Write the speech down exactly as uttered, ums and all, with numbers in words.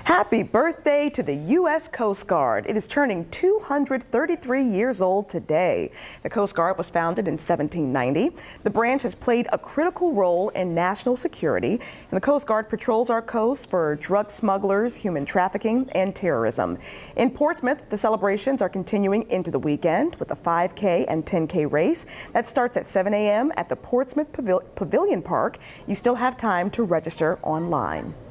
Happy birthday to the U S Coast Guard. It is turning two hundred thirty-three years old today. The Coast Guard was founded in seventeen ninety. The branch has played a critical role in national security, and the Coast Guard patrols our coast for drug smugglers, human trafficking, and terrorism. In Portsmouth, the celebrations are continuing into the weekend with a five K and ten K race that starts at seven A M at the Portsmouth Pavil- Pavilion Park. You still have time to register online.